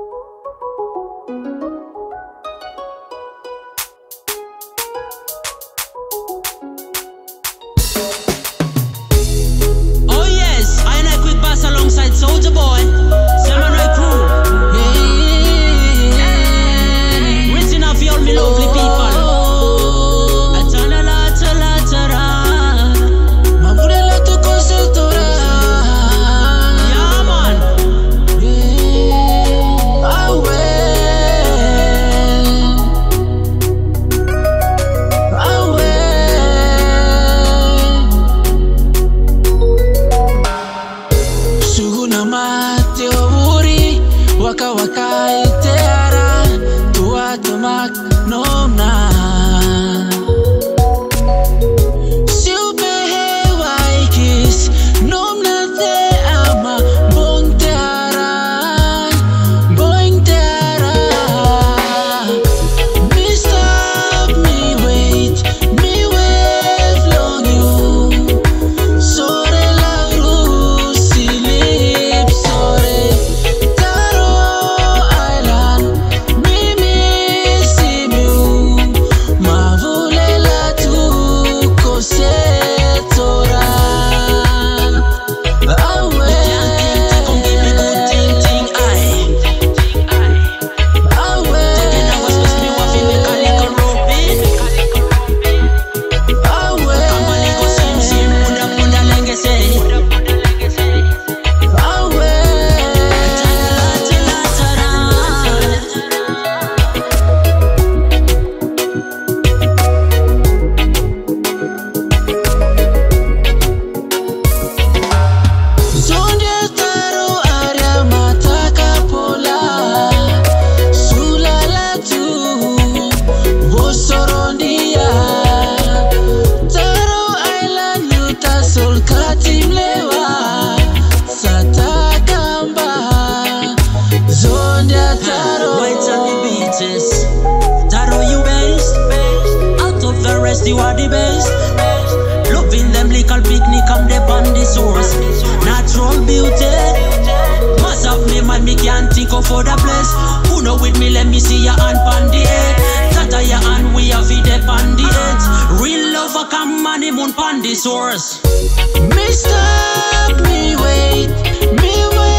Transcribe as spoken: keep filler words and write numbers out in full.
Oh yes, I and I quick bass alongside Soulja Boy, Samurai Crew. Yeah. Reaching out for all me lovely people. Atana la tala tara. Mavurela tu consultora. Yeah man. Yeah. Ah well. Ah well. Suguna mate uri waka waka iteara tua tomak nona super waikis nomna te ama bong teara bong teara me stop me wait me wave long you sore la rusi lip sore taro island me miss you mavulela tu kosetora awe come give me good thing thing I awe taking a was me wafi me kaliko rope awe kambali go sim sim punda punda lenge say awe tala tala tara. Zonde taro aria mataka pola sulala tu vosorondia taro island yuta solkati mlewa satakamba zonde taro white on the beaches taro you best out of the rest you are the best. Loving them little picnic on the on the source. Natural beauty. Must have me man, me can't think of other place. Who know with me, let me see your hand on the head. Tata your hand, we have it up on the edge. Real lover come on the moon on the source. Me stop, me wait, me wait.